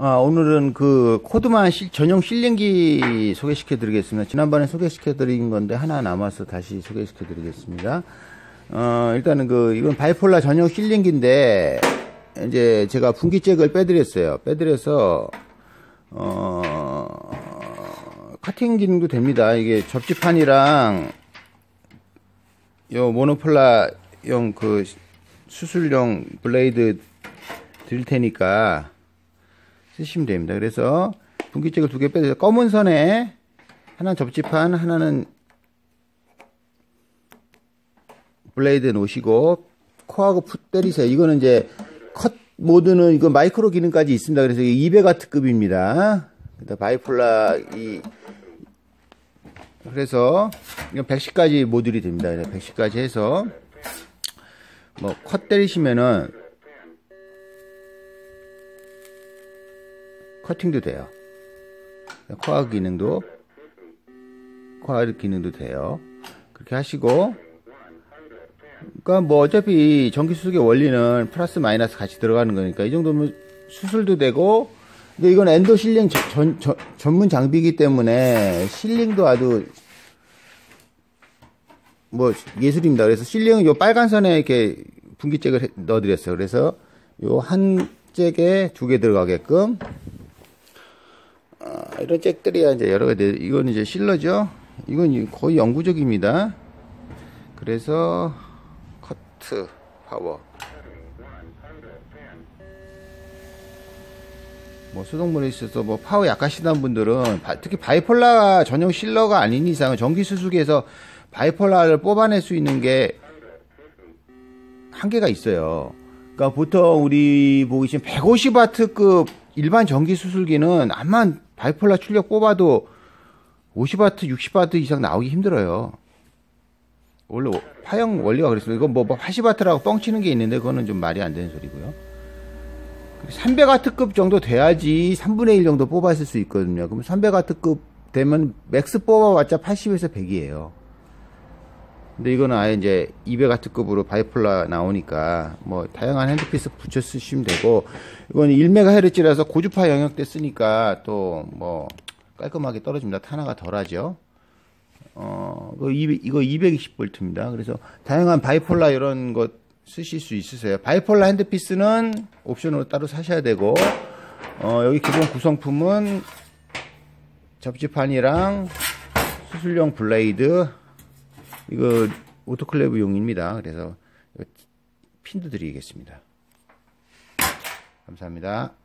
오늘은 그 코드만 전용 실링기 소개시켜 드리겠습니다. 지난번에 소개시켜 드린 건데 하나 남아서 다시 소개시켜 드리겠습니다. 일단은 이건 바이폴라 전용 실링기인데, 이제 제가 분기잭을 빼드렸어요. 빼드려서, 커팅 기능도 됩니다. 이게 접지판이랑, 요 모노폴라용 수술용 블레이드 드릴 테니까, 쓰시면 됩니다. 그래서 분기잭을 2개 빼서 검은 선에 하나는 접지판, 하나는 블레이드 놓으시고 코하고 풋 때리세요. 이거는 이제 컷 모드는 이거 마이크로 기능까지 있습니다. 그래서 이게 200W급입니다. 바이폴라 그래서 이건 110까지 모듈이 됩니다. 110까지 해서 뭐 컷 때리시면은 커팅도 돼요. 코아 기능도 돼요. 그렇게 하시고, 그러니까 뭐 어차피 전기 수술의 원리는 플러스 마이너스 같이 들어가는 거니까 이 정도면 수술도 되고, 근데 이건 엔도 실링 전문 장비이기 때문에 실링도 아주 뭐 예술입니다. 그래서 실링은 요 빨간 선에 이렇게 분기잭을 넣어드렸어요. 그래서 요 한 잭에 2개 들어가게끔. 이런 잭들이야 이제 여러 가지. 이건 이제 실러죠. 이건 거의 영구적입니다. 그래서 커트 파워. 뭐 수동물에 있어서 뭐 파워 약하시던 분들은 특히 바이폴라 전용 실러가 아닌 이상은 전기 수술기에서 바이폴라를 뽑아낼 수 있는 게 한계가 있어요. 그러니까 보통 우리 보고 계신 150W급 일반 전기 수술기는 암만 바이폴라 출력 뽑아도 50W, 60W 이상 나오기 힘들어요. 원래 파형 원리가 그랬어요. 이건 뭐 80W라고 뻥치는 게 있는데 그거는 좀 말이 안 되는 소리고요. 300W급 정도 돼야지 3분의 1 정도 뽑았을 수 있거든요. 그럼 300W급 되면 맥스 뽑아봤자 80에서 100이에요. 근데 이거는 아예 이제 200W급으로 바이폴라 나오니까 뭐 다양한 핸드피스 붙여 쓰시면 되고, 이건 1MHz라서 고주파 영역대 쓰니까 또 뭐 깔끔하게 떨어집니다. 탄화가 덜하죠. 이거 220V입니다. 그래서 다양한 바이폴라 이런 것 쓰실 수 있으세요. 바이폴라 핸드피스는 옵션으로 따로 사셔야 되고, 여기 기본 구성품은 접지판이랑 수술용 블레이드, 이거 오토클레이브용입니다. 그래서 핀도 드리겠습니다. 감사합니다.